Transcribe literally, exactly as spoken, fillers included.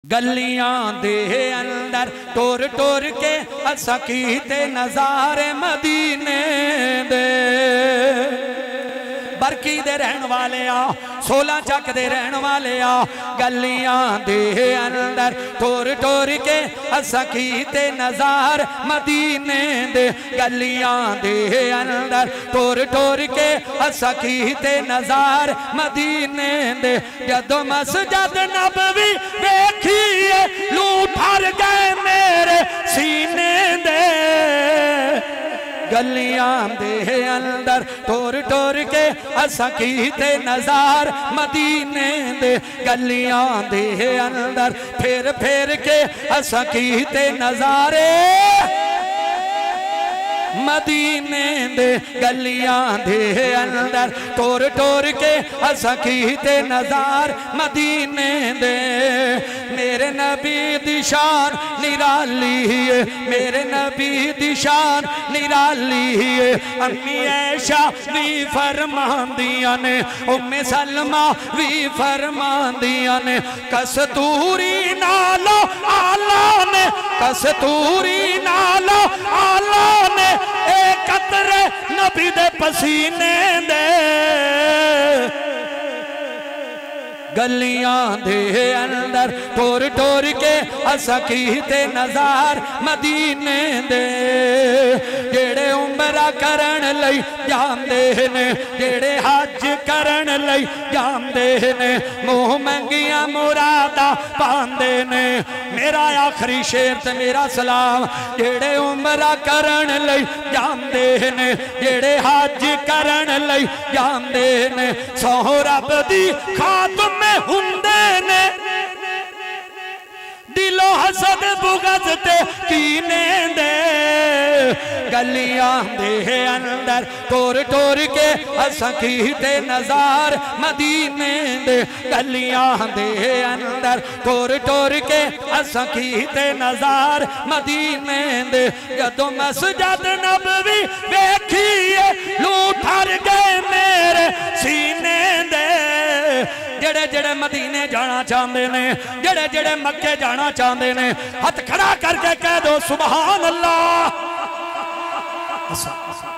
गलियां दे अंदर टोर टोर के असा कीते नजारे मदीने दे। बरकी दे रहन वाले आ, सोलह चक दे रहन वाले आ। गलियां दे अंदर टोर टोर के असा कीते नजार मदीने दे। गलियां दे अंदर टोर टोर के असा कीते नजार मदीने दे। जदों मस्जिद नबवी देखिए लू ठर गए मेरे सीने दे। गलियां दे अंदर टोर टोर के असा कीते नजार मदीने दे। गलियां दे अंदर फेर फेर के असा कीते नजारे मदीने दे। गलियां दे अंदर टोर टोर के असा कीते नजार मदीने दे। मेरे नबी दी शान निराली है, मेरे नबी दी शान निराली है। अम्मी ऐशा भी फरमांदियां ने, उम्मे सलमा भी फरमांदियां ने। कस्तूरी नालो आला ने, कस्तूरी नालो आला ने एक कतरे नबी दे पसीने दे। गलियां दे अंदर टोर टोर के असा कीते नजार मदीने दे। जेड़े उमरा करन लई जांदे ने, जेड़े हज करन लई जांदे ने, मुंह मंगियां मुरादा पांदे ने। मेरा आखिरी शेर ते मेरा सलाम। जेड़े उमरा करन लई जांदे ने, जेड़े हज करन लई जांदे ने, सौ रब दी खातम में हुंदे ने। दिलो हसद बुगज ते कीने दे। गलियां दे अंदर टोर टोर के असा कीते नजार मदीने दे। गलियां दे अंदर टोर टोर के असा कीते नजार मदीने दे। जदों मस्जिद नबवी देखिए लू ठर गए मेरे सीने दे। जेड़े जेड़े मदीने जाना चाहते ने, जेड़े जेड़े मक्के जाना चाहते ने, हाथ खड़ा करके कह दो सुभान अल्लाह।